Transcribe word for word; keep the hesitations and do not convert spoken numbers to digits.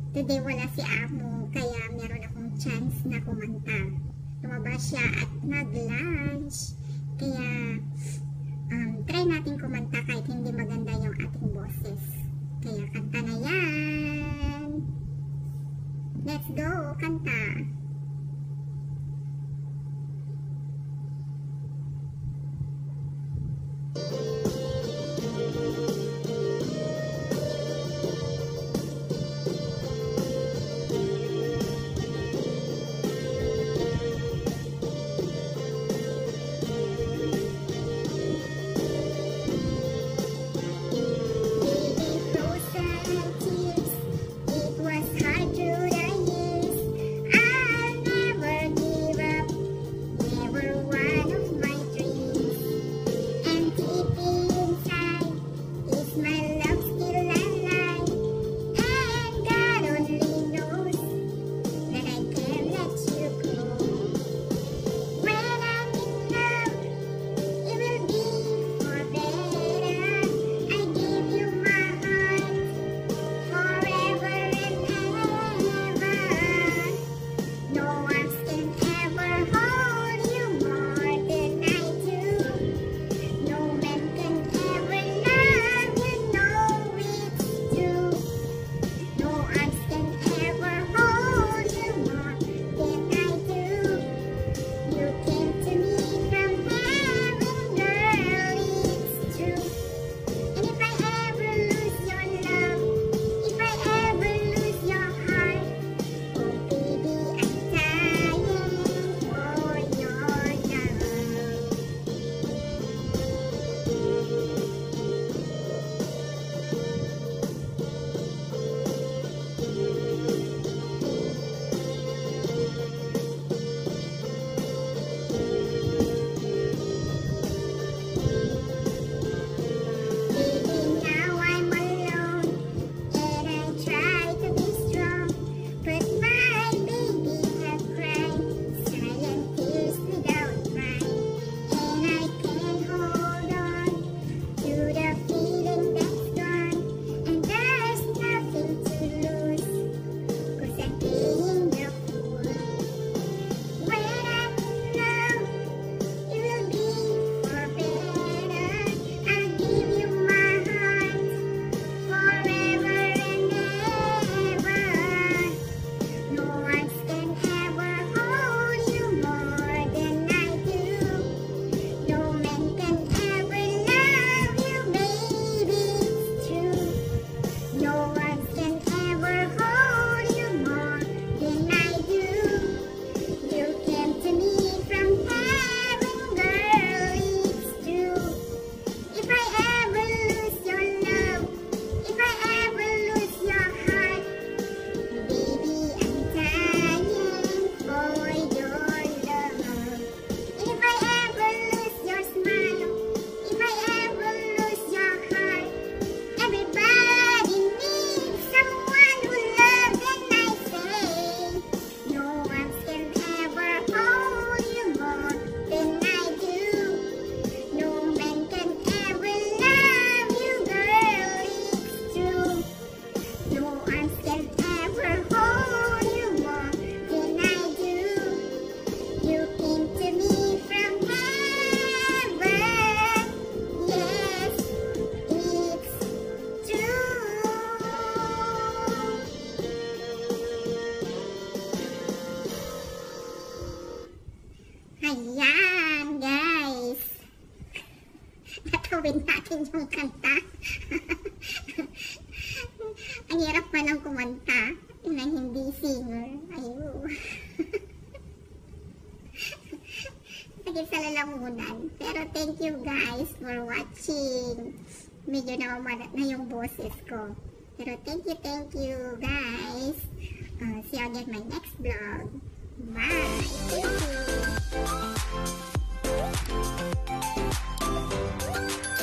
Today wala si Amo, kaya meron akong chance na kumanta. Lumabas siya at nag-lunch. Kaya um, try natin kumanta kahit hindi maganda yung ating boses. Kaya kanta na yan. Let's go, kanta. Ayan, guys. Natawid natin yung kanta. Ang hirap pa ng kumanta na hindi singer. Ayun. Sakit sa lalamunan. Pero thank you guys for watching. Medyo namamara na yung boses ko. Pero thank you, thank you guys. Uh, see you again in my next vlog. Bye! Thank you!